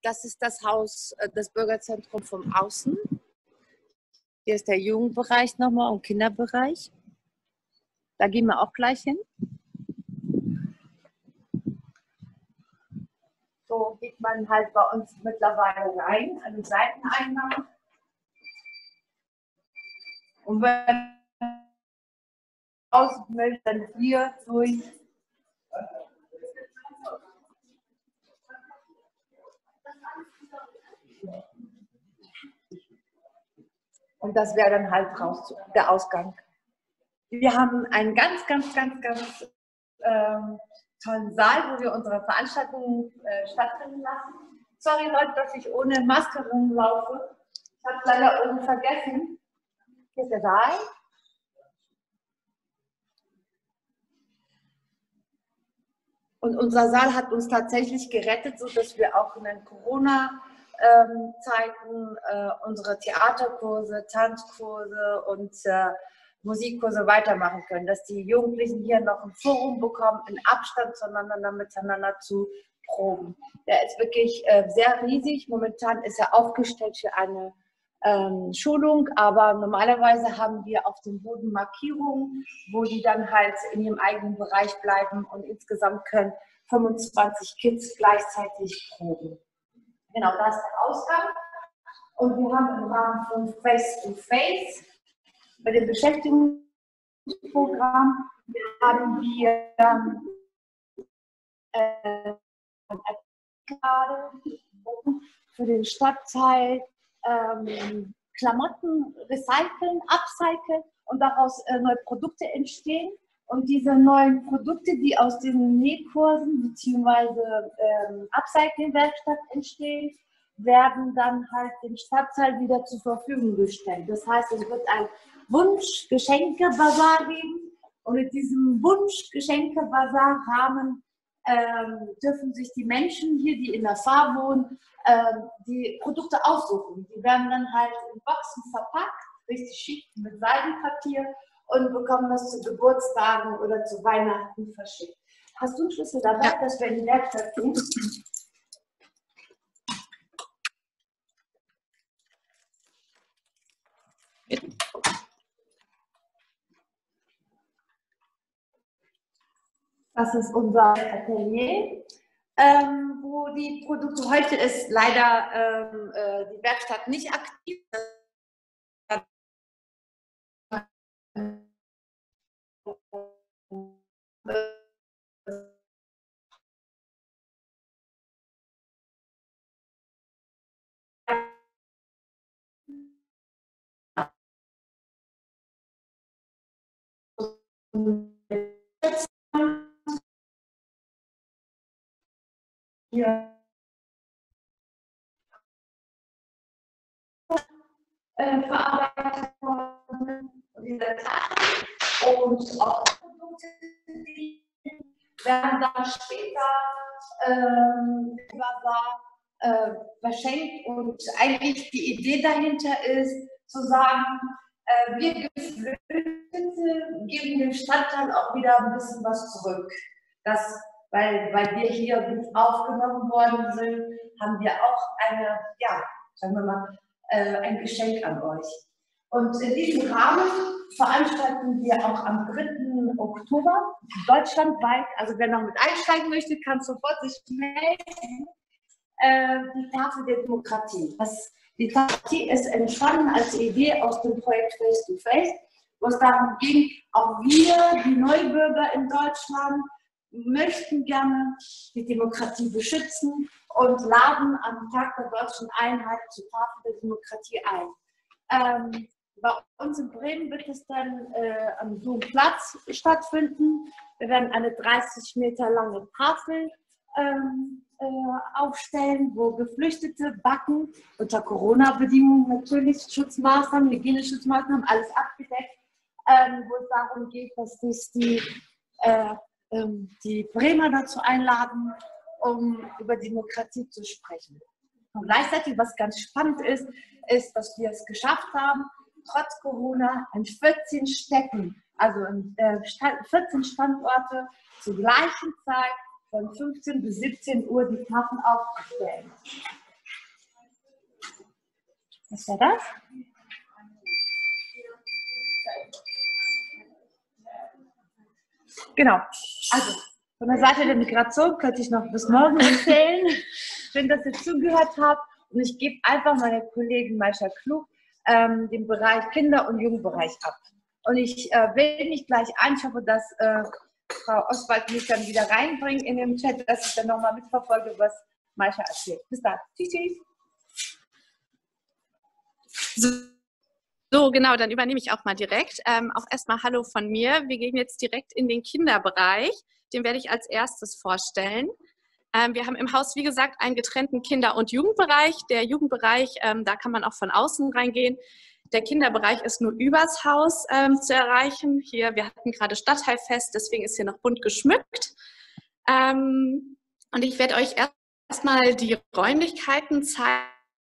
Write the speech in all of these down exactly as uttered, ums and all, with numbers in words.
das ist das Haus, das Bürgerzentrum vom Außen. Hier ist der Jugendbereich nochmal und Kinderbereich. Da gehen wir auch gleich hin. So geht man halt bei uns mittlerweile rein, an den Seiteneingang. Und wenn man raus möchte, dann hier durch. Und das wäre dann halt raus, der Ausgang. Wir haben einen ganz, ganz, ganz, ganz ähm, tollen Saal, wo wir unsere Veranstaltungen äh, stattfinden lassen. Sorry Leute, dass ich ohne Maske rumlaufe. Ich habe es leider irgendwie vergessen. Hier ist der Saal. Und unser Saal hat uns tatsächlich gerettet, sodass wir auch in den Corona-Zeiten äh, unsere Theaterkurse, Tanzkurse und äh, Musikkurse weitermachen können, dass die Jugendlichen hier noch ein Forum bekommen, in Abstand zueinander, miteinander zu proben. Der ist wirklich äh, sehr riesig. Momentan ist er aufgestellt für eine ähm, Schulung, aber normalerweise haben wir auf dem Boden Markierungen, wo die dann halt in ihrem eigenen Bereich bleiben und insgesamt können fünfundzwanzig Kids gleichzeitig proben. Genau, da ist der Ausgang. Und wir haben im Rahmen von Face-to-Face bei dem Beschäftigungsprogramm haben wir äh, gerade für den Stadtteil ähm, Klamotten recyceln, upcyclen und daraus äh, neue Produkte entstehen. Und diese neuen Produkte, die aus den Nähkursen bzw. Ähm, Upcycling-Werkstatt entstehen, werden dann halt dem Stadtteil wieder zur Verfügung gestellt. Das heißt, es wird ein Wunsch-Geschenke-Basar geben und mit diesem Wunsch-Geschenke-Basar-Rahmen ähm, dürfen sich die Menschen hier, die in der Fahr wohnen, ähm, die Produkte aussuchen. Die werden dann halt in Boxen verpackt, richtig schick mit Seidenpapier und bekommen das zu Geburtstagen oder zu Weihnachten verschickt. Hast du einen Schlüssel dabei, ja, dass wir in die Werkstatt gehen? Das ist unser Atelier, ähm, wo die Produkte, heute ist leider ähm, äh, die Werkstatt nicht aktiv. Hier äh, verarbeitet worden und auch Produkte, die werden dann später ähm, äh, verschenkt und eigentlich die Idee dahinter ist, zu sagen, äh, wir Geflüchtete geben dem Stadtteil auch wieder ein bisschen was zurück. Das, weil, weil wir hier gut aufgenommen worden sind, haben wir auch eine, ja, sagen wir mal, äh, ein Geschenk an euch. Und in diesem Rahmen veranstalten wir auch am dritten Oktober deutschlandweit, also wer noch mit einsteigen möchte, kann sofort sich melden, äh, die Tafel der Demokratie. Das, die Demokratie ist entstanden als Idee aus dem Projekt Face to Face, wo es darum ging, auch wir, die Neubürger in Deutschland, möchten gerne die Demokratie beschützen und laden am Tag der deutschen Einheit zur Tafel der Demokratie ein. Ähm, bei uns in Bremen wird es dann äh, am Domplatz stattfinden. Wir werden eine dreißig Meter lange Tafel ähm, äh, aufstellen, wo Geflüchtete backen, unter Corona-Bedingungen natürlich, Schutzmaßnahmen, Hygieneschutzmaßnahmen, alles abgedeckt, ähm, wo es darum geht, dass sich die, äh, ähm, die Bremer dazu einladen, um über Demokratie zu sprechen. Und gleichzeitig, was ganz spannend ist, ist, dass wir es geschafft haben, trotz Corona in vierzehn Städten, also in äh, vierzehn Standorte zur gleichen Zeit von fünfzehn bis siebzehn Uhr die Tafeln aufzustellen. Was war das? Genau. Also, von der Seite der Migration könnte ich noch bis morgen erzählen. Schön, dass ihr zugehört habt. Und ich gebe einfach meiner Kollegin Maisha Klug ähm, den Bereich Kinder- und Jugendbereich ab. Und ich äh, wähle mich gleich ein. Ich hoffe, dass äh, Frau Oswald mich dann wieder reinbringt in den Chat, dass ich dann nochmal mitverfolge, was Maisha erzählt. Bis dann. Tschüss, tschüss. So, so, genau, dann übernehme ich auch mal direkt. Ähm, auch erstmal Hallo von mir. Wir gehen jetzt direkt in den Kinderbereich. Den werde ich als erstes vorstellen. Ähm, wir haben im Haus, wie gesagt, einen getrennten Kinder- und Jugendbereich. Der Jugendbereich, ähm, da kann man auch von außen reingehen. Der Kinderbereich ist nur übers Haus ähm, zu erreichen. Hier, wir hatten gerade Stadtteilfest, deswegen ist hier noch bunt geschmückt. Ähm, und ich werde euch erstmal die Räumlichkeiten zeigen.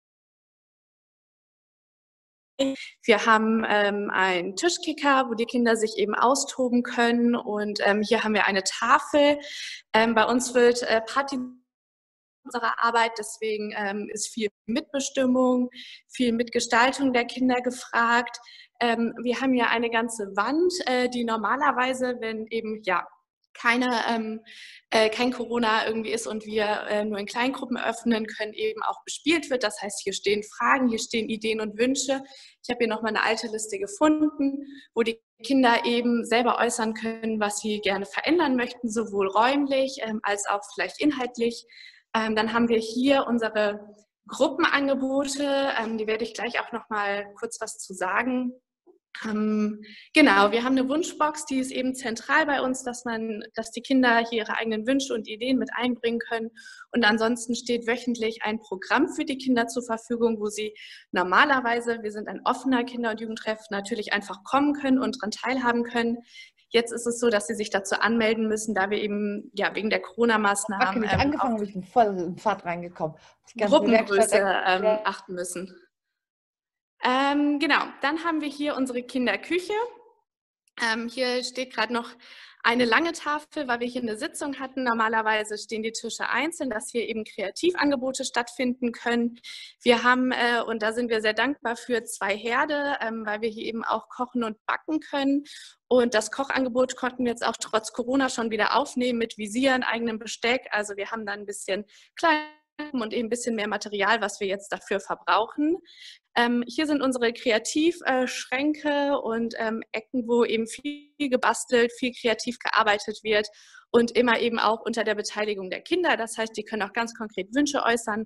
Wir haben ähm, einen Tischkicker, wo die Kinder sich eben austoben können. Und ähm, hier haben wir eine Tafel. Ähm, bei uns wird äh, Party unserer Arbeit, deswegen ähm, ist viel Mitbestimmung, viel Mitgestaltung der Kinder gefragt. Ähm, wir haben ja eine ganze Wand, äh, die normalerweise, wenn eben ja keine, ähm, äh, kein Corona irgendwie ist und wir äh, nur in Kleingruppen öffnen können, eben auch bespielt wird. Das heißt, hier stehen Fragen, hier stehen Ideen und Wünsche. Ich habe hier nochmal eine alte Liste gefunden, wo die Kinder eben selber äußern können, was sie gerne verändern möchten, sowohl räumlich ähm, als auch vielleicht inhaltlich. Ähm, dann haben wir hier unsere Gruppenangebote, ähm, die werde ich gleich auch noch mal kurz was zu sagen. Ähm, genau, wir haben eine Wunschbox, die ist eben zentral bei uns, dass man, dass die Kinder hier ihre eigenen Wünsche und Ideen mit einbringen können. Und ansonsten steht wöchentlich ein Programm für die Kinder zur Verfügung, wo sie normalerweise, wir sind ein offener Kinder- und Jugendtreff, natürlich einfach kommen können und daran teilhaben können. Jetzt ist es so, dass sie sich dazu anmelden müssen, da wir eben ja wegen der Corona-Maßnahmen Wackelig ähm, angefangen, aber ich bin voll in Fahrt reingekommen. Die ganze Gruppengröße Werkstatt ähm, achten müssen. Ähm, genau, dann haben wir hier unsere Kinderküche. Ähm, hier steht gerade noch eine lange Tafel, weil wir hier eine Sitzung hatten. Normalerweise stehen die Tische einzeln, dass hier eben Kreativangebote stattfinden können. Wir haben, äh, und da sind wir sehr dankbar für, zwei Herde, ähm, weil wir hier eben auch kochen und backen können. Und das Kochangebot konnten wir jetzt auch trotz Corona schon wieder aufnehmen mit Visieren, eigenem Besteck. Also wir haben dann ein bisschen klein und eben ein bisschen mehr Material, was wir jetzt dafür verbrauchen. Ähm, hier sind unsere Kreativschränke äh, und ähm, Ecken, wo eben viel gebastelt, viel kreativ gearbeitet wird und immer eben auch unter der Beteiligung der Kinder. Das heißt, die können auch ganz konkret Wünsche äußern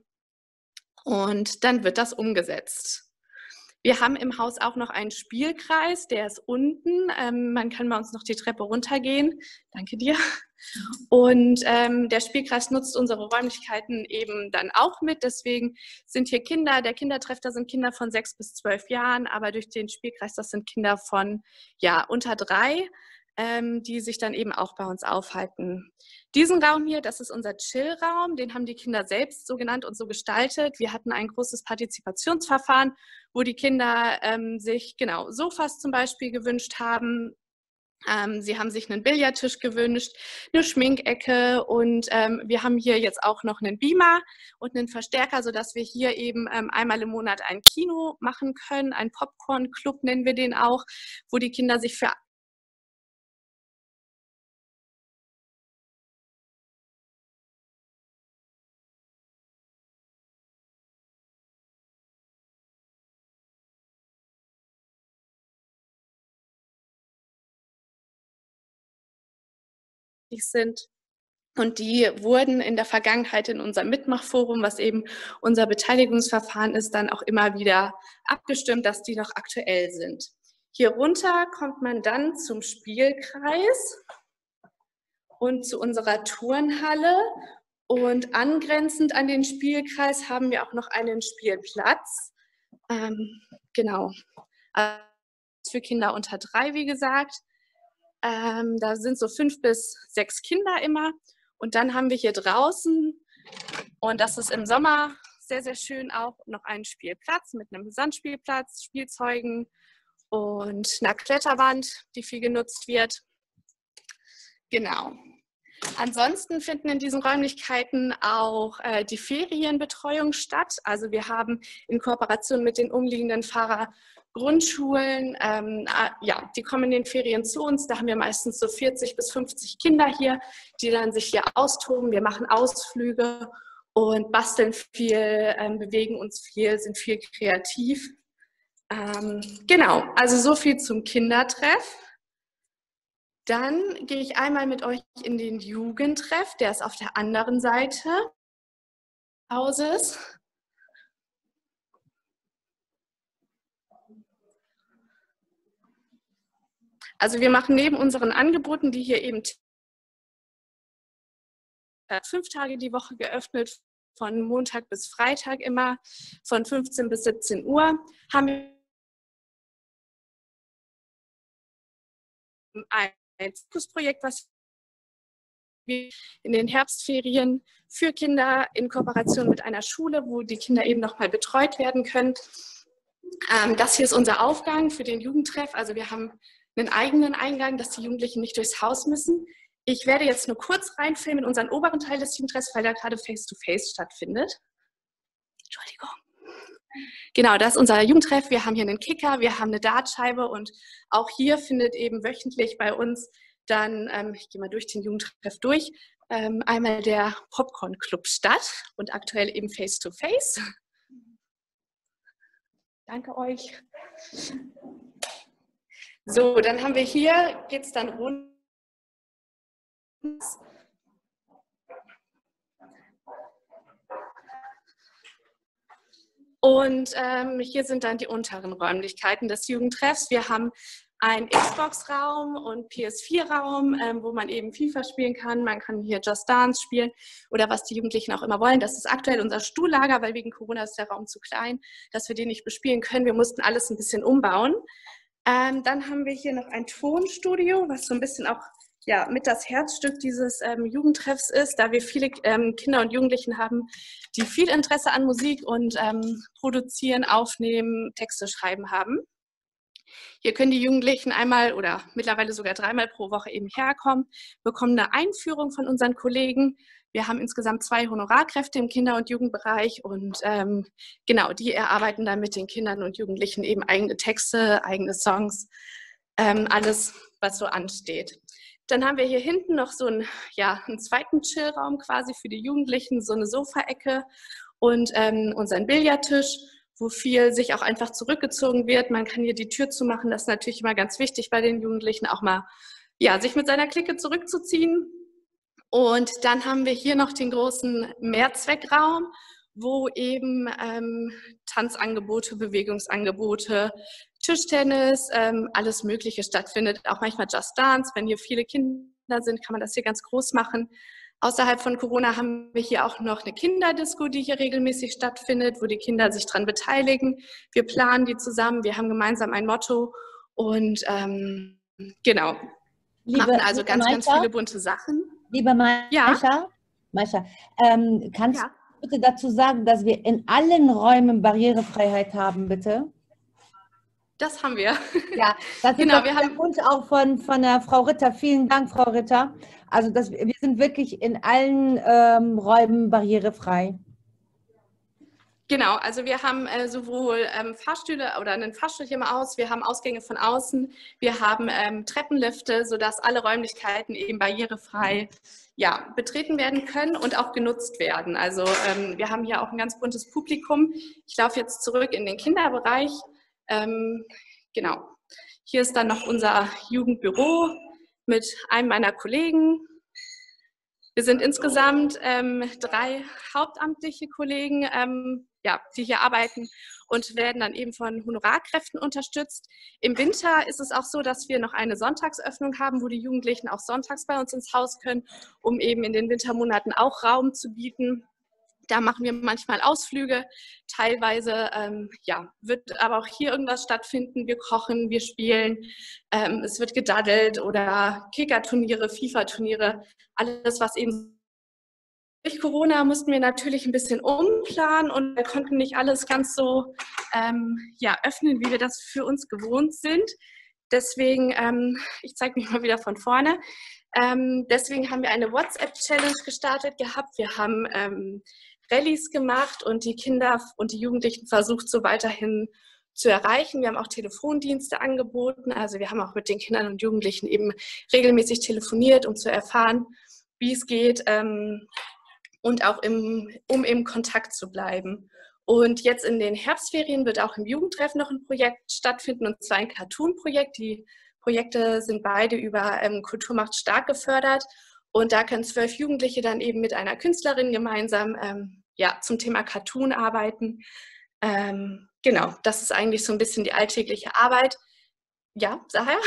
und dann wird das umgesetzt. Wir haben im Haus auch noch einen Spielkreis, der ist unten. Ähm, man kann bei uns noch die Treppe runtergehen. Danke dir. Und ähm, der Spielkreis nutzt unsere Räumlichkeiten eben dann auch mit. Deswegen sind hier Kinder, der Kindertreff, da sind Kinder von sechs bis zwölf Jahren, aber durch den Spielkreis, das sind Kinder von ja, unter drei, ähm, die sich dann eben auch bei uns aufhalten. Diesen Raum hier, das ist unser Chill-Raum, den haben die Kinder selbst so genannt und so gestaltet. Wir hatten ein großes Partizipationsverfahren, wo die Kinder ähm, sich genau Sofas zum Beispiel gewünscht haben. Ähm, sie haben sich einen Billardtisch gewünscht, eine Schminkecke und ähm, wir haben hier jetzt auch noch einen Beamer und einen Verstärker, sodass wir hier eben ähm, einmal im Monat ein Kino machen können, ein Popcorn-Club nennen wir den auch, wo die Kinder sich für sind. Und die wurden in der Vergangenheit in unserem Mitmachforum, was eben unser Beteiligungsverfahren ist, dann auch immer wieder abgestimmt, dass die noch aktuell sind. Hier runter kommt man dann zum Spielkreis und zu unserer Turnhalle. Und angrenzend an den Spielkreis haben wir auch noch einen Spielplatz. Ähm, genau. Für Kinder unter drei, wie gesagt. Ähm, da sind so fünf bis sechs Kinder immer. Und dann haben wir hier draußen, und das ist im Sommer sehr, sehr schön auch, noch einen Spielplatz mit einem Sandspielplatz, Spielzeugen und einer Kletterwand, die viel genutzt wird. Genau. Ansonsten finden in diesen Räumlichkeiten auch äh, die Ferienbetreuung statt. Also wir haben in Kooperation mit den umliegenden Pfarrergrundschulen, ähm, äh, ja, die kommen in den Ferien zu uns. Da haben wir meistens so vierzig bis fünfzig Kinder hier, die dann sich hier austoben. Wir machen Ausflüge und basteln viel, ähm, bewegen uns viel, sind viel kreativ. Ähm, genau, also so viel zum Kindertreff. Dann gehe ich einmal mit euch in den Jugendtreff, der ist auf der anderen Seite des Hauses. Also wir machen neben unseren Angeboten, die hier eben fünf Tage die Woche geöffnet, von Montag bis Freitag immer, von fünfzehn bis siebzehn Uhr, haben wir ein Zirkusprojekt, was wir in den Herbstferien für Kinder in Kooperation mit einer Schule, wo die Kinder eben nochmal betreut werden können. Ähm, das hier ist unser Aufgang für den Jugendtreff. Also wir haben einen eigenen Eingang, dass die Jugendlichen nicht durchs Haus müssen. Ich werde jetzt nur kurz reinfilmen in unseren oberen Teil des Jugendtreffs, weil da gerade Face-to-Face stattfindet. Entschuldigung. Genau, das ist unser Jugendtreff. Wir haben hier einen Kicker, wir haben eine Dartscheibe und auch hier findet eben wöchentlich bei uns dann, ähm, ich gehe mal durch den Jugendtreff durch, ähm, einmal der Popcorn-Club statt und aktuell eben Face-to-Face. Danke euch. So, dann haben wir hier, geht es dann rund. Und ähm, hier sind dann die unteren Räumlichkeiten des Jugendtreffs. Wir haben einen Xbox-Raum und P S vier Raum, ähm, wo man eben FIFA spielen kann. Man kann hier Just Dance spielen oder was die Jugendlichen auch immer wollen. Das ist aktuell unser Stuhllager, weil wegen Corona ist der Raum zu klein, dass wir den nicht bespielen können. Wir mussten alles ein bisschen umbauen. Ähm, dann haben wir hier noch ein Tonstudio, was so ein bisschen auch ja, mit das Herzstück dieses ähm, Jugendtreffs ist, da wir viele ähm, Kinder und Jugendlichen haben, die viel Interesse an Musik und ähm, Produzieren, Aufnehmen, Texte schreiben haben. Hier können die Jugendlichen einmal oder mittlerweile sogar dreimal pro Woche eben herkommen, bekommen eine Einführung von unseren Kollegen. Wir haben insgesamt zwei Honorarkräfte im Kinder- und Jugendbereich und ähm, genau, die erarbeiten dann mit den Kindern und Jugendlichen eben eigene Texte, eigene Songs, ähm, alles, was so ansteht. Dann haben wir hier hinten noch so einen, ja, einen zweiten Chillraum quasi für die Jugendlichen, so eine Sofaecke und ähm, unseren Billardtisch, wo viel sich auch einfach zurückgezogen wird. Man kann hier die Tür zumachen, das ist natürlich immer ganz wichtig bei den Jugendlichen, auch mal ja, sich mit seiner Clique zurückzuziehen. Und dann haben wir hier noch den großen Mehrzweckraum, wo eben ähm, Tanzangebote, Bewegungsangebote, Tischtennis, ähm, alles Mögliche stattfindet, auch manchmal Just Dance. Wenn hier viele Kinder sind, kann man das hier ganz groß machen. Außerhalb von Corona haben wir hier auch noch eine Kinderdisco, die hier regelmäßig stattfindet, wo die Kinder sich dran beteiligen. Wir planen die zusammen, wir haben gemeinsam ein Motto und ähm, genau, liebe, machen also liebe ganz, Maisha, ganz viele bunte Sachen. Liebe Maisha, Ja, Maisha ähm, kannst ja. du bitte dazu sagen, dass wir in allen Räumen Barrierefreiheit haben, bitte? Das haben wir. Ja, das ist Genau, doch wir der haben Wunsch auch von, von der Frau Ritter. Vielen Dank, Frau Ritter. Also das, wir sind wirklich in allen ähm, Räumen barrierefrei. Genau, also wir haben äh, sowohl ähm, Fahrstühle oder einen Fahrstuhl hier mal aus, wir haben Ausgänge von außen, wir haben ähm, Treppenlifte, sodass alle Räumlichkeiten eben barrierefrei ja, betreten werden können und auch genutzt werden. Also ähm, wir haben hier auch ein ganz buntes Publikum. Ich laufe jetzt zurück in den Kinderbereich. Ähm, genau, hier ist dann noch unser Jugendbüro mit einem meiner Kollegen. Wir sind insgesamt ähm, drei hauptamtliche Kollegen, ähm, ja, die hier arbeiten und werden dann eben von Honorarkräften unterstützt. Im Winter ist es auch so, dass wir noch eine Sonntagsöffnung haben, wo die Jugendlichen auch sonntags bei uns ins Haus können, um eben in den Wintermonaten auch Raum zu bieten. Da machen wir manchmal Ausflüge, teilweise ähm, ja, wird aber auch hier irgendwas stattfinden. Wir kochen, wir spielen, ähm, es wird gedaddelt oder Kickerturniere, FIFA-Turniere, alles, was eben durch Corona mussten wir natürlich ein bisschen umplanen und wir konnten nicht alles ganz so ähm, ja, öffnen, wie wir das für uns gewohnt sind. Deswegen, ähm, ich zeige mich mal wieder von vorne. Ähm, deswegen haben wir eine WhatsApp-Challenge gestartet gehabt. Wir haben ähm, Rallyes gemacht und die Kinder und die Jugendlichen versucht, so weiterhin zu erreichen. Wir haben auch Telefondienste angeboten. Also wir haben auch mit den Kindern und Jugendlichen eben regelmäßig telefoniert, um zu erfahren, wie es geht ähm, und auch im, um im Kontakt zu bleiben. Und jetzt in den Herbstferien wird auch im Jugendtreff noch ein Projekt stattfinden, und zwar ein Cartoon-Projekt. Die Projekte sind beide über ähm, Kultur macht stark gefördert. Und da können zwölf Jugendliche dann eben mit einer Künstlerin gemeinsam ähm, ja, zum Thema Cartoon arbeiten. Ähm, genau, das ist eigentlich so ein bisschen die alltägliche Arbeit. Ja, Sahaya?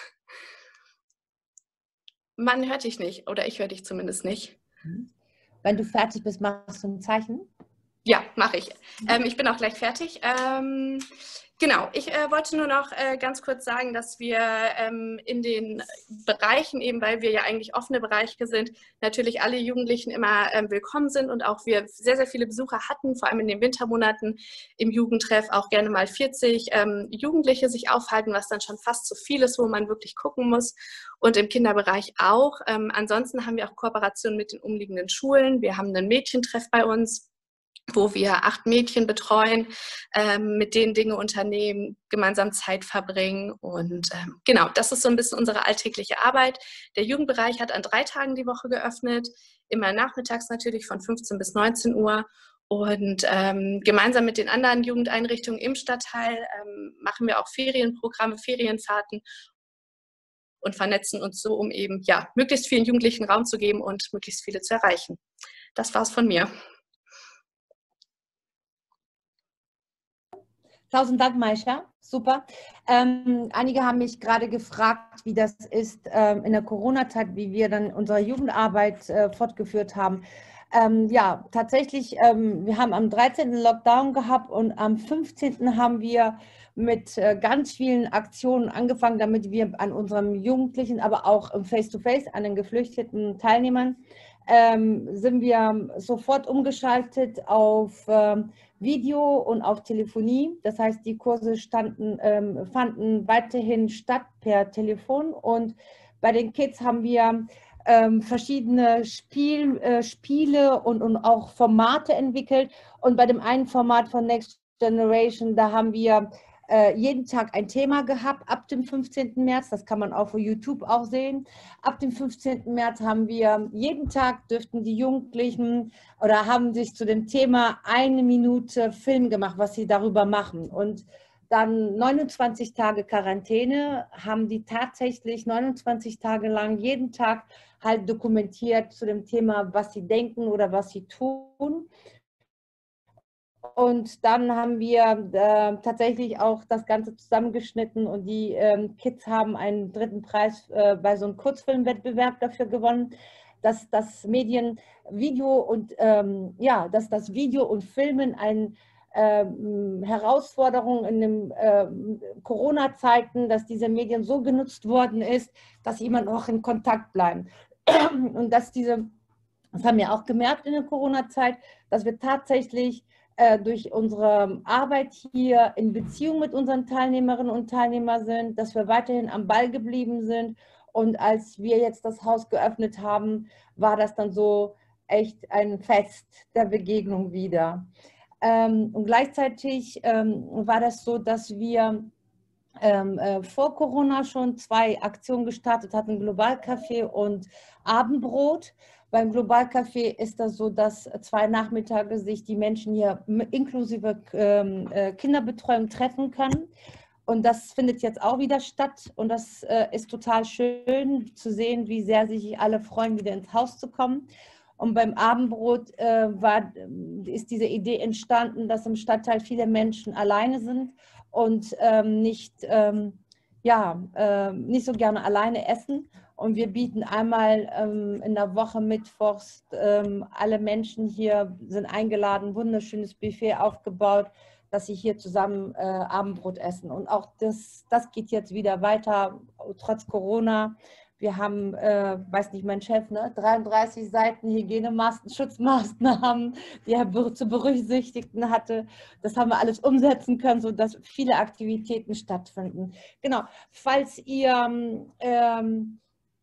Man hört dich nicht, oder ich höre dich zumindest nicht. Wenn du fertig bist, machst du ein Zeichen? Ja, mache ich. Ähm, ich bin auch gleich fertig. Ähm, genau, ich äh, wollte nur noch äh, ganz kurz sagen, dass wir ähm, in den Bereichen, eben weil wir ja eigentlich offene Bereiche sind, natürlich alle Jugendlichen immer ähm, willkommen sind und auch wir sehr, sehr viele Besucher hatten, vor allem in den Wintermonaten im Jugendtreff auch gerne mal vierzig ähm, Jugendliche sich aufhalten, was dann schon fast zu viel ist, wo man wirklich gucken muss. Und im Kinderbereich auch. Ähm, ansonsten haben wir auch Kooperationen mit den umliegenden Schulen. Wir haben einen Mädchentreff bei uns, wo wir acht Mädchen betreuen, ähm, mit denen Dinge unternehmen, gemeinsam Zeit verbringen. Und ähm, genau, das ist so ein bisschen unsere alltägliche Arbeit. Der Jugendbereich hat an drei Tagen die Woche geöffnet, immer nachmittags natürlich von fünfzehn bis neunzehn Uhr. Und ähm, gemeinsam mit den anderen Jugendeinrichtungen im Stadtteil ähm, machen wir auch Ferienprogramme, Ferienfahrten und vernetzen uns so, um eben ja, möglichst vielen Jugendlichen Raum zu geben und möglichst viele zu erreichen. Das war's von mir. Tausend Dank, Maisha. Super. Ähm, einige haben mich gerade gefragt, wie das ist ähm, in der Corona-Zeit, wie wir dann unsere Jugendarbeit äh, fortgeführt haben. Ähm, ja, tatsächlich, ähm, wir haben am dreizehnten Lockdown gehabt und am fünfzehnten haben wir mit äh, ganz vielen Aktionen angefangen, damit wir an unseren Jugendlichen, aber auch im Face-to-Face, an den geflüchteten Teilnehmern, ähm, sind wir sofort umgeschaltet auf ähm, Video und auf Telefonie. Das heißt, die Kurse standen, ähm, fanden weiterhin statt per Telefon. Und bei den Kids haben wir ähm, verschiedene Spiel, äh, Spiele und, und auch Formate entwickelt. Und bei dem einen Format von Next Generation, da haben wir äh, jeden Tag ein Thema gehabt, ab dem fünfzehnten März. Das kann man auch auf YouTube auch sehen. Ab dem fünfzehnten März haben wir jeden Tag, dürften die Jugendlichen oder haben sich zu dem Thema eine Minute Film gemacht, was sie darüber machen. Und dann neunundzwanzig Tage Quarantäne, haben die tatsächlich neunundzwanzig Tage lang jeden Tag halt dokumentiert zu dem Thema, was sie denken oder was sie tun. Und dann haben wir äh, tatsächlich auch das Ganze zusammengeschnitten und die ähm, Kids haben einen dritten Preis äh, bei so einem Kurzfilmwettbewerb dafür gewonnen, dass das Medien, Video und ähm, ja, dass das Video und Filmen eine ähm, Herausforderung in den ähm, Corona-Zeiten, dass diese Medien so genutzt worden ist, dass jemand auch in Kontakt bleiben. Und dass diese, das haben wir auch gemerkt in der Corona-Zeit, dass wir tatsächlich durch unsere Arbeit hier in Beziehung mit unseren Teilnehmerinnen und Teilnehmern sind, dass wir weiterhin am Ball geblieben sind. Und als wir jetzt das Haus geöffnet haben, war das dann so echt ein Fest der Begegnung wieder. Und gleichzeitig war das so, dass wir vor Corona schon zwei Aktionen gestartet hatten, Globalcafé und Abendbrot. Beim Globalcafé ist das so, dass zwei Nachmittage sich die Menschen hier inklusive äh, Kinderbetreuung treffen können. Und das findet jetzt auch wieder statt. Und das äh, ist total schön zu sehen, wie sehr sich alle freuen, wieder ins Haus zu kommen. Und beim Abendbrot äh, war, ist diese Idee entstanden, dass im Stadtteil viele Menschen alleine sind und ähm, nicht, ähm, ja, äh, nicht so gerne alleine essen. Und wir bieten einmal ähm, in der Woche mittwochs, ähm, alle Menschen hier sind eingeladen, wunderschönes Buffet aufgebaut, dass sie hier zusammen äh, Abendbrot essen. Und auch das, das geht jetzt wieder weiter, trotz Corona. Wir haben, äh, weiß nicht, mein Chef, ne, dreiunddreißig Seiten Hygienemaßnahmen, Schutzmaßnahmen, die er zu berücksichtigen hatte. Das haben wir alles umsetzen können, sodass viele Aktivitäten stattfinden. Genau, falls ihr ähm,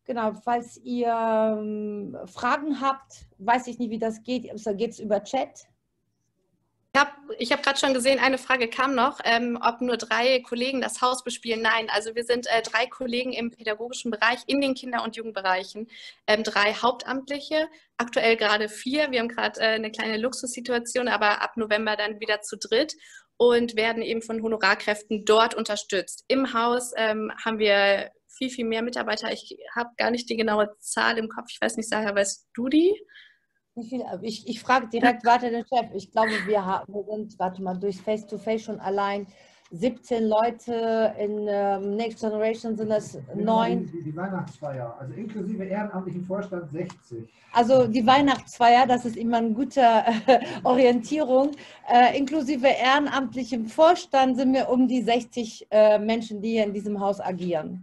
Genau, falls ihr ähm, Fragen habt, weiß ich nicht, wie das geht. Also geht es über Chat? Ich habe ich hab gerade schon gesehen, eine Frage kam noch, ähm, ob nur drei Kollegen das Haus bespielen. Nein, also wir sind äh, drei Kollegen im pädagogischen Bereich, in den Kinder- und Jugendbereichen. Ähm, drei Hauptamtliche, aktuell gerade vier. Wir haben gerade äh, eine kleine Luxussituation, aber ab November dann wieder zu dritt und werden eben von Honorarkräften dort unterstützt. Im Haus ähm, haben wir viel, viel mehr Mitarbeiter. Ich habe gar nicht die genaue Zahl im Kopf. Ich weiß nicht, Sarah, weißt du die? Wie viel? Ich, ich frage direkt weiter den Chef. Ich glaube, wir, haben, wir sind, warte mal, durch Face-to-Face schon allein siebzehn Leute. In ähm, Next Generation sind das neun. Die, die Weihnachtsfeier, also inklusive ehrenamtlichen Vorstand sechzig. Also die Weihnachtsfeier, das ist immer eine gute äh, Orientierung. Äh, inklusive ehrenamtlichem Vorstand sind wir um die sechzig äh, Menschen, die hier in diesem Haus agieren.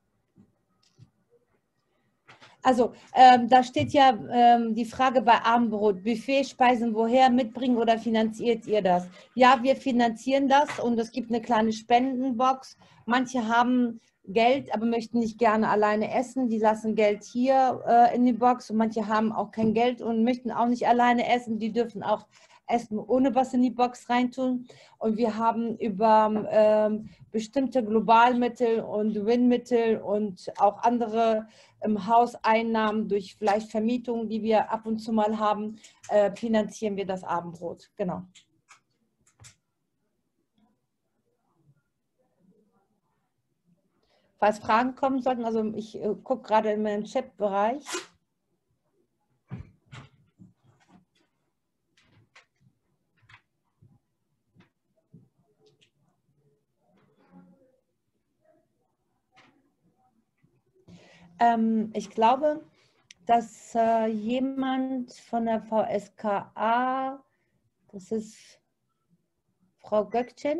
Also ähm, da steht ja ähm, die Frage bei Abendbrot, Buffet, Speisen woher, mitbringen oder finanziert ihr das? Ja, wir finanzieren das und es gibt eine kleine Spendenbox. Manche haben Geld, aber möchten nicht gerne alleine essen. Die lassen Geld hier äh, in die Box und manche haben auch kein Geld und möchten auch nicht alleine essen. Die dürfen auch essen, ohne was in die Box reintun. Und wir haben über ähm, bestimmte Globalmittel und Win-Mittel und auch andere im Haus Einnahmen durch vielleicht Vermietungen, die wir ab und zu mal haben, äh, finanzieren wir das Abendbrot. Genau. Falls Fragen kommen sollten, also ich äh, gucke gerade in meinen Chat-Bereich. Ähm, ich glaube, dass äh, jemand von der V S K A, das ist Frau Göckchen,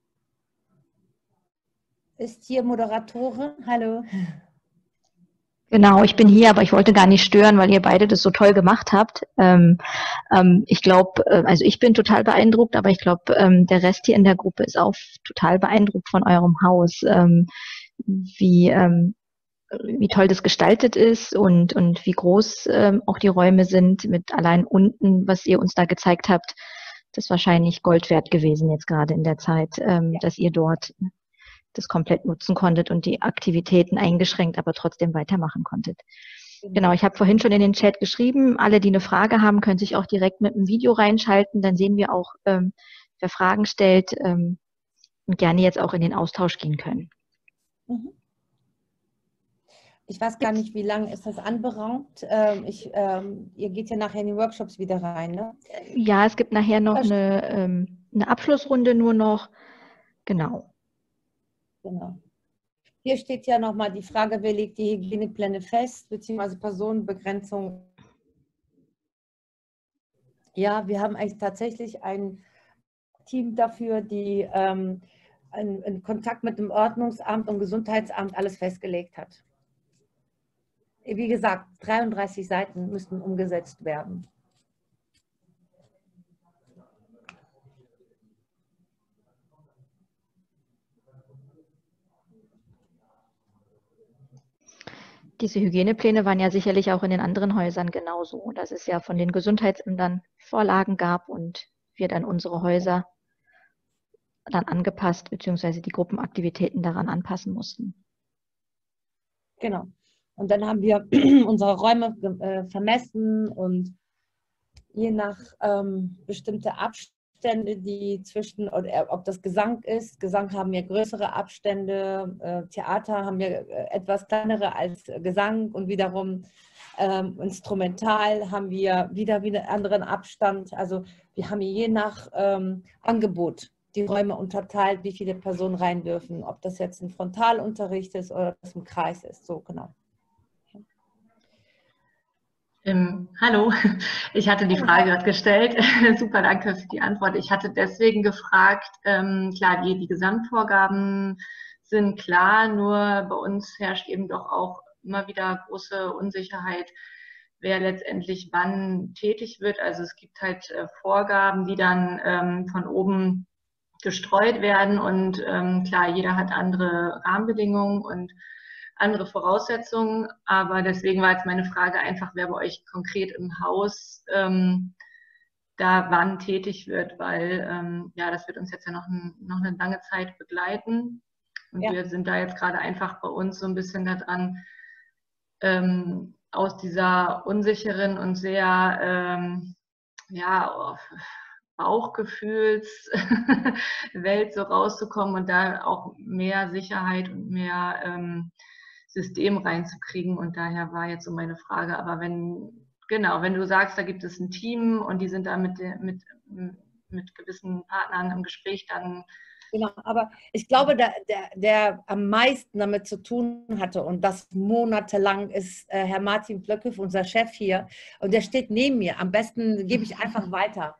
ist hier Moderatorin. Hallo. Genau, ich bin hier, aber ich wollte gar nicht stören, weil ihr beide das so toll gemacht habt. Ähm, ähm, ich glaube, äh, also ich bin total beeindruckt, aber ich glaube, ähm, der Rest hier in der Gruppe ist auch total beeindruckt von eurem Haus, ähm, wie, ähm, wie toll das gestaltet ist und, und wie groß ähm, auch die Räume sind mit allein unten, was ihr uns da gezeigt habt. Das ist wahrscheinlich Gold wert gewesen jetzt gerade in der Zeit, ähm, ja. dass ihr dort das komplett nutzen konntet und die Aktivitäten eingeschränkt, aber trotzdem weitermachen konntet. Genau, ich habe vorhin schon in den Chat geschrieben, alle, die eine Frage haben, können sich auch direkt mit dem Video reinschalten, dann sehen wir auch, ähm, wer Fragen stellt ähm, und gerne jetzt auch in den Austausch gehen können. Ich weiß gar nicht, wie lange ist das anberaumt. Ähm, ich, ähm, ihr geht ja nachher in die Workshops wieder rein, ne? Ja, es gibt nachher noch eine, ähm, eine Abschlussrunde nur noch. Genau. Genau. Hier steht ja nochmal die Frage, wer legt die Hygienepläne fest, beziehungsweise Personenbegrenzung. Ja, wir haben eigentlich tatsächlich ein Team dafür, die ähm, in, in Kontakt mit dem Ordnungsamt und Gesundheitsamt alles festgelegt hat. Wie gesagt, dreiunddreißig Seiten müssten umgesetzt werden. Diese Hygienepläne waren ja sicherlich auch in den anderen Häusern genauso, dass es ja von den Gesundheitsämtern Vorlagen gab und wir dann unsere Häuser dann angepasst bzw. die Gruppenaktivitäten daran anpassen mussten. Genau. Und dann haben wir unsere Räume äh, vermessen und je nach ähm, bestimmte Abstände, die zwischen, oder ob das Gesang ist, Gesang haben wir größere Abstände, äh, Theater haben wir äh, etwas kleinere als Gesang und wiederum ähm, Instrumental haben wir wieder wieder einen anderen Abstand. Also wir haben je nach ähm, Angebot die Räume unterteilt, wie viele Personen rein dürfen, ob das jetzt ein Frontalunterricht ist oder das ein Kreis ist, so genau. Ähm, hallo, ich hatte die Frage gerade gestellt. Super, danke für die Antwort. Ich hatte deswegen gefragt, ähm, klar, die, die Gesamtvorgaben sind klar, nur bei uns herrscht eben doch auch immer wieder große Unsicherheit, wer letztendlich wann tätig wird. Also es gibt halt äh, Vorgaben, die dann ähm, von oben gestreut werden und ähm, klar, jeder hat andere Rahmenbedingungen und andere Voraussetzungen, aber deswegen war jetzt meine Frage einfach, wer bei euch konkret im Haus ähm, da wann tätig wird, weil ähm, ja, das wird uns jetzt ja noch, ein, noch eine lange Zeit begleiten und ja. wir sind da jetzt gerade einfach bei uns so ein bisschen daran, ähm, aus dieser unsicheren und sehr ähm, ja, Bauchgefühlswelt so rauszukommen und da auch mehr Sicherheit und mehr ähm, System reinzukriegen. Und daher war jetzt so meine Frage, aber wenn, genau, wenn du sagst, da gibt es ein Team und die sind da mit, mit, mit gewissen Partnern im Gespräch, dann... Genau, aber ich glaube, der, der, der am meisten damit zu tun hatte und das monatelang ist äh, Herr Martin Flöckhoff, unser Chef hier, und der steht neben mir. Am besten gebe ich einfach weiter.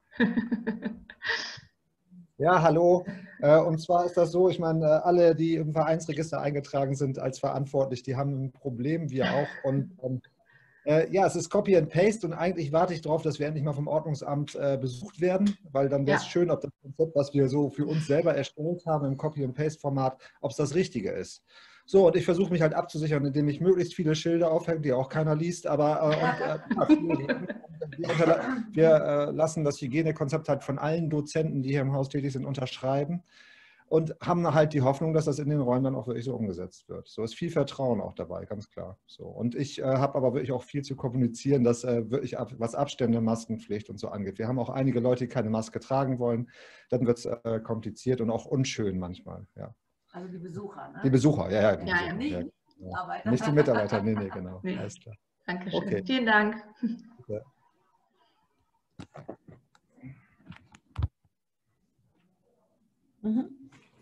Ja, hallo. Äh, und zwar ist das so, ich meine, äh, alle, die im Vereinsregister eingetragen sind als verantwortlich, die haben ein Problem, wir auch. Und, und äh, ja, es ist Copy and Paste und eigentlich warte ich darauf, dass wir endlich mal vom Ordnungsamt äh, besucht werden, weil dann wäre es ja. schön, ob das Konzept, was wir so für uns selber erstellt haben im Copy and Paste Format, ob es das Richtige ist. So, und ich versuche mich halt abzusichern, indem ich möglichst viele Schilder aufhänge, die auch keiner liest, aber äh, und, äh, wir, wir äh, lassen das Hygienekonzept halt von allen Dozenten, die hier im Haus tätig sind, unterschreiben und haben halt die Hoffnung, dass das in den Räumen dann auch wirklich so umgesetzt wird. So ist viel Vertrauen auch dabei, ganz klar. So, und ich äh, habe aber wirklich auch viel zu kommunizieren, dass äh, wirklich ab, was Abstände, Maskenpflicht und so angeht. Wir haben auch einige Leute, die keine Maske tragen wollen. Dann wird es äh, kompliziert und auch unschön manchmal, ja. Also die Besucher, ne? Die Besucher, ja, ja. Die ja, Besucher, ja, nicht ja, die Mitarbeiter. Nicht die Mitarbeiter, nee, nee, genau. Nee. Alles klar. Dankeschön. Okay. Vielen Dank. Ja. Mhm.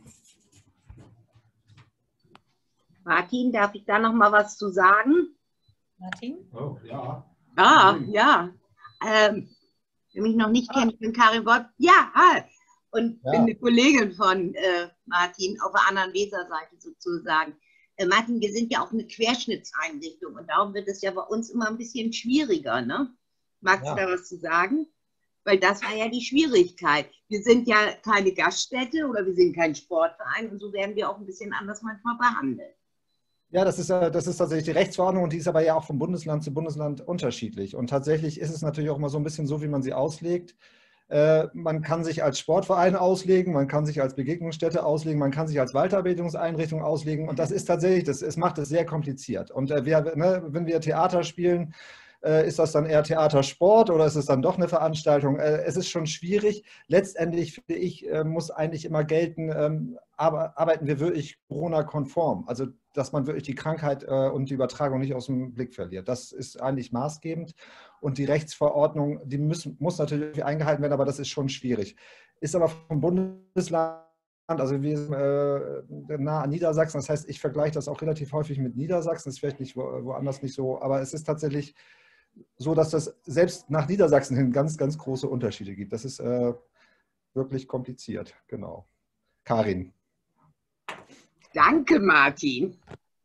Martin, darf ich da noch mal was zu sagen? Martin? Oh, ja. Ah, ja. Ähm, wer mich noch nicht ah. kennt, ich bin Karin Gott. Ja, hi. Und ja. bin eine Kollegin von äh, Martin auf der anderen Weserseite sozusagen. Äh, Martin, wir sind ja auch eine Querschnittseinrichtung und darum wird es ja bei uns immer ein bisschen schwieriger, ne? Magst ja. du da was zu sagen? Weil das war ja die Schwierigkeit. Wir sind ja keine Gaststätte oder wir sind kein Sportverein und so werden wir auch ein bisschen anders manchmal behandelt. Ja, das ist, das ist tatsächlich die Rechtsverordnung und die ist aber ja auch von Bundesland zu Bundesland unterschiedlich. Und tatsächlich ist es natürlich auch mal so ein bisschen so, wie man sie auslegt. Äh, man kann sich als Sportverein auslegen, man kann sich als Begegnungsstätte auslegen, man kann sich als Weiterbildungseinrichtung auslegen und das ist tatsächlich, das, es macht es sehr kompliziert. Und äh, wir, ne, wenn wir Theater spielen, äh, ist das dann eher Theatersport oder ist es dann doch eine Veranstaltung? Äh, es ist schon schwierig. Letztendlich, finde ich, äh, muss eigentlich immer gelten, ähm, aber arbeiten wir wirklich Corona-konform. Also, dass man wirklich die Krankheit äh, und die Übertragung nicht aus dem Blick verliert. Das ist eigentlich maßgebend. Und die Rechtsverordnung, die müssen, muss natürlich eingehalten werden, aber das ist schon schwierig. Ist aber vom Bundesland, also wir sind äh, nah an Niedersachsen, das heißt, ich vergleiche das auch relativ häufig mit Niedersachsen, das ist vielleicht nicht wo, woanders nicht so, aber es ist tatsächlich so, dass das selbst nach Niedersachsen hin ganz, ganz große Unterschiede gibt. Das ist äh, wirklich kompliziert, genau. Karin. Danke, Martin.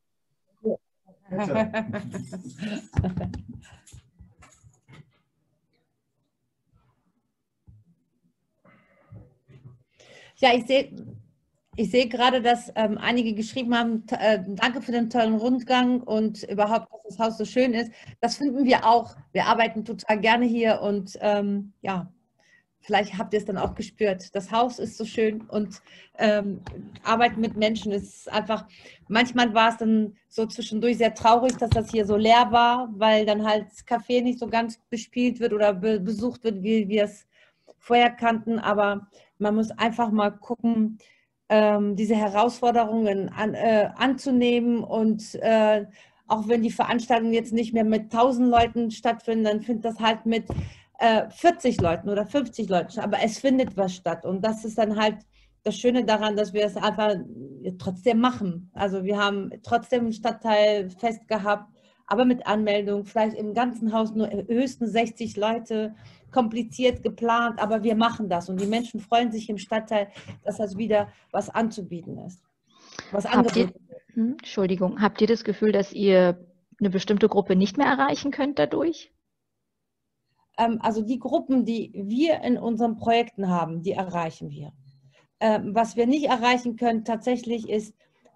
Ja, ich sehe ich sehe gerade, dass ähm, einige geschrieben haben, äh, danke für den tollen Rundgang und überhaupt, dass das Haus so schön ist. Das finden wir auch. Wir arbeiten total gerne hier und ähm, ja, vielleicht habt ihr es dann auch gespürt. Das Haus ist so schön und ähm, Arbeiten mit Menschen ist einfach, manchmal war es dann so zwischendurch sehr traurig, dass das hier so leer war, weil dann halt das Café nicht so ganz bespielt wird oder be besucht wird, wie wir es vorher kannten. Aber man muss einfach mal gucken, ähm, diese Herausforderungen an, äh, anzunehmen und äh, auch wenn die Veranstaltungen jetzt nicht mehr mit tausend Leuten stattfinden, dann findet das halt mit vierzig Leuten oder fünfzig Leuten, aber es findet was statt und das ist dann halt das Schöne daran, dass wir es einfach trotzdem machen. Also wir haben trotzdem ein Stadtteilfest gehabt, aber mit Anmeldung, vielleicht im ganzen Haus nur höchstens sechzig Leute, kompliziert geplant, aber wir machen das und die Menschen freuen sich im Stadtteil, dass das wieder was anzubieten ist. Was habt ihr, hm, Entschuldigung, habt ihr das Gefühl, dass ihr eine bestimmte Gruppe nicht mehr erreichen könnt dadurch? Also die Gruppen, die wir in unseren Projekten haben, die erreichen wir. Was wir nicht erreichen können tatsächlich ist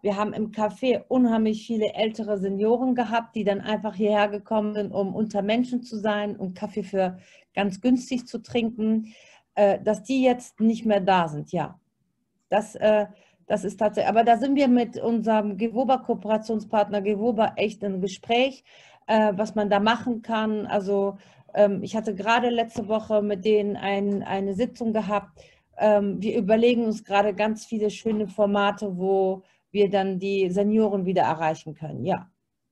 Wir haben im Café unheimlich viele ältere Senioren gehabt, die dann einfach hierher gekommen sind, um unter Menschen zu sein und Kaffee für ganz günstig zu trinken, äh, dass die jetzt nicht mehr da sind, ja. Das, äh, das ist tatsächlich, aber da sind wir mit unserem Gewoba-Kooperationspartner Gewoba echt im Gespräch, äh, was man da machen kann. Also ähm, ich hatte gerade letzte Woche mit denen ein, eine Sitzung gehabt. Ähm, wir überlegen uns gerade ganz viele schöne Formate, wo wir dann die Senioren wieder erreichen können, ja.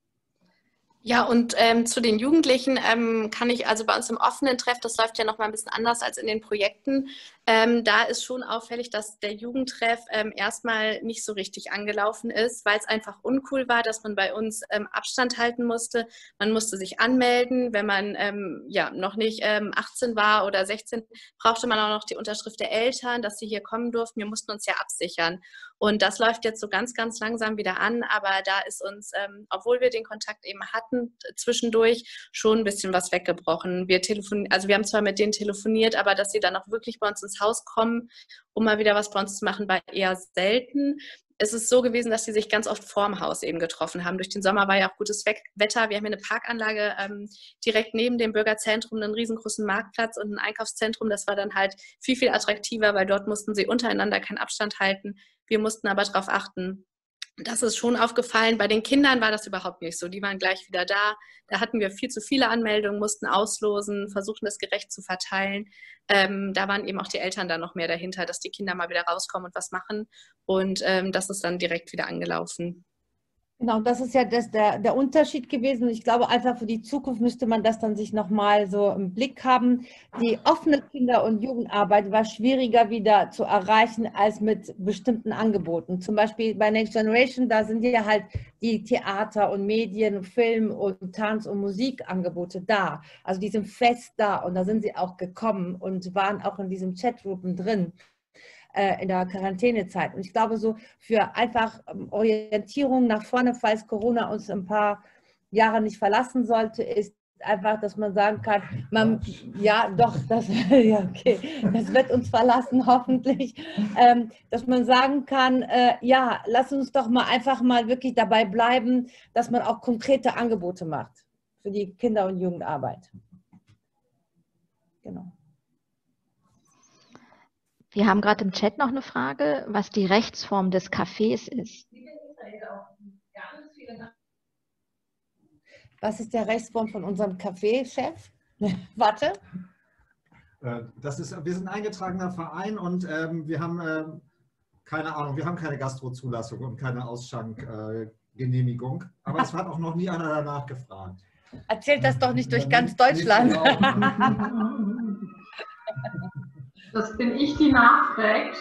Ja, und ähm, zu den Jugendlichen ähm, kann ich also bei uns im offenen Treff, das läuft ja noch mal ein bisschen anders als in den Projekten, ähm, da ist schon auffällig, dass der Jugendtreff ähm, erstmal nicht so richtig angelaufen ist, weil es einfach uncool war, dass man bei uns ähm, Abstand halten musste. Man musste sich anmelden, wenn man ähm, ja noch nicht ähm, achtzehn war oder sechzehn, brauchte man auch noch die Unterschrift der Eltern, dass sie hier kommen durften. Wir mussten uns ja absichern. Und das läuft jetzt so ganz, ganz langsam wieder an, aber da ist uns, ähm, obwohl wir den Kontakt eben hatten, zwischendurch schon ein bisschen was weggebrochen. Wir telefonieren, also wir haben zwar mit denen telefoniert, aber dass sie dann auch wirklich bei uns ins Haus kommen, um mal wieder was bei uns zu machen, war eher selten. Es ist so gewesen, dass sie sich ganz oft vorm Haus eben getroffen haben. Durch den Sommer war ja auch gutes Wetter. Wir haben hier eine Parkanlage ähm, direkt neben dem Bürgerzentrum, einen riesengroßen Marktplatz und ein Einkaufszentrum. Das war dann halt viel, viel attraktiver, weil dort mussten sie untereinander keinen Abstand halten. Wir mussten aber darauf achten. Das ist schon aufgefallen. Bei den Kindern war das überhaupt nicht so. Die waren gleich wieder da. Da hatten wir viel zu viele Anmeldungen, mussten auslosen, versuchen, das gerecht zu verteilen. Ähm, da waren eben auch die Eltern dann noch mehr dahinter, dass die Kinder mal wieder rauskommen und was machen. Und ähm, das ist dann direkt wieder angelaufen. Genau, das ist ja das, der, der Unterschied gewesen. Und ich glaube, einfach für die Zukunft müsste man das dann sich nochmal so im Blick haben. Die offene Kinder- und Jugendarbeit war schwieriger wieder zu erreichen als mit bestimmten Angeboten. Zum Beispiel bei Next Generation, da sind ja halt die Theater und Medien, Film und Tanz- und Musikangebote da. Also die sind fest da und da sind sie auch gekommen und waren auch in diesen Chatgruppen drin in der Quarantänezeit. Und ich glaube, so für einfach Orientierung nach vorne, falls Corona uns ein paar Jahre nicht verlassen sollte, ist einfach, dass man sagen kann, man, ja, doch, das, ja, okay, das wird uns verlassen, hoffentlich, ähm, dass man sagen kann, äh, ja, lass uns doch mal einfach mal wirklich dabei bleiben, dass man auch konkrete Angebote macht für die Kinder- und Jugendarbeit. Genau. Wir haben gerade im Chat noch eine Frage, was die Rechtsform des Cafés ist. Was ist der Rechtsform von unserem Café-Chef? Warte. Das ist, wir sind ein eingetragener Verein und ähm, wir haben, ähm, keine Ahnung, wir haben keine Gastrozulassung und keine Ausschankgenehmigung. Äh, Aber es hat auch noch nie einer danach gefragt. Erzählt das doch nicht durch ganz Deutschland. Das bin ich, die nachfragt.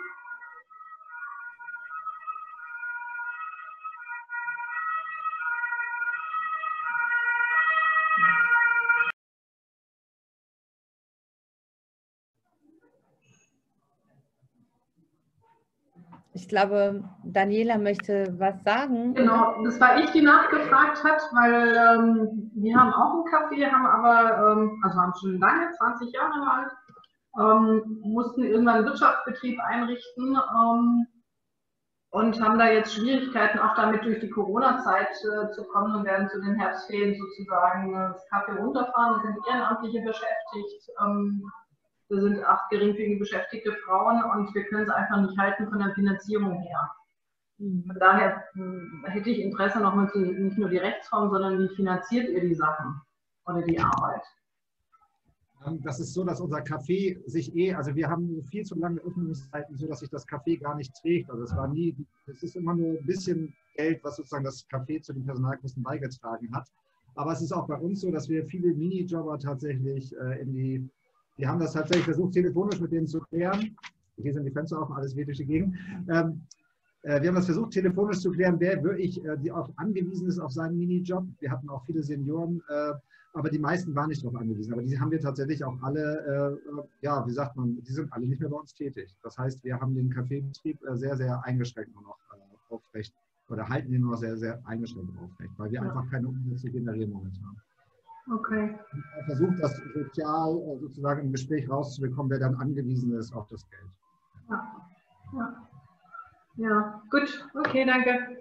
Ich glaube, Daniela möchte was sagen. Genau, das war ich, die nachgefragt hat, weil ähm, wir haben auch einen Café, haben aber, ähm, also haben schon lange, zwanzig Jahre alt, ähm, mussten irgendwann einen Wirtschaftsbetrieb einrichten ähm, und haben da jetzt Schwierigkeiten, auch damit durch die Corona-Zeit äh, zu kommen und werden zu den Herbstferien sozusagen äh, das Café runterfahren. Wir sind Ehrenamtliche beschäftigt. Ähm, Wir sind acht geringfügig beschäftigte Frauen und wir können es einfach nicht halten von der Finanzierung her. Von daher hätte ich Interesse nochmal zu, nicht nur die Rechtsform, sondern wie finanziert ihr die Sachen oder die Arbeit? Das ist so, dass unser Café sich eh, also wir haben viel zu lange Öffnungszeiten, so dass sich das Café gar nicht trägt. Also es war nie, es ist immer nur ein bisschen Geld, was sozusagen das Café zu den Personalkosten beigetragen hat. Aber es ist auch bei uns so, dass wir viele Minijobber tatsächlich äh, in die Die haben das tatsächlich versucht, telefonisch mit denen zu klären. Hier sind die Fenster offen, alles weht durch die Gegend. Ähm, äh, wir haben das versucht, telefonisch zu klären, wer wirklich äh, die auf angewiesen ist auf seinen Minijob. Wir hatten auch viele Senioren, äh, aber die meisten waren nicht darauf angewiesen. Aber die haben wir tatsächlich auch alle, äh, ja, wie sagt man, die sind alle nicht mehr bei uns tätig. Das heißt, wir haben den Kaffeebetrieb äh, sehr, sehr eingeschränkt nur noch äh, aufrecht oder halten ihn nur noch sehr, sehr eingeschränkt aufrecht, weil wir ja. einfach keine Umsätze generieren momentan. Okay. Er versucht, das sozial sozusagen im Gespräch rauszubekommen, wer dann angewiesen ist auf das Geld. Ja. Ja. Ja, gut. Okay, danke.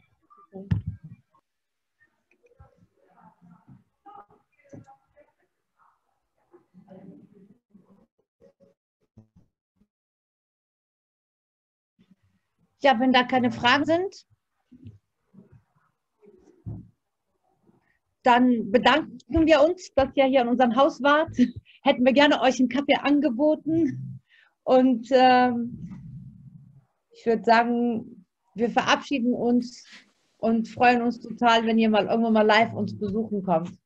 Ja, wenn da keine Fragen sind, dann bedanken wir uns, dass ihr hier in unserem Haus wart. Hätten wir gerne euch einen Kaffee angeboten. Und ähm, ich würde sagen, wir verabschieden uns und freuen uns total, wenn ihr mal irgendwann mal live uns besuchen kommt.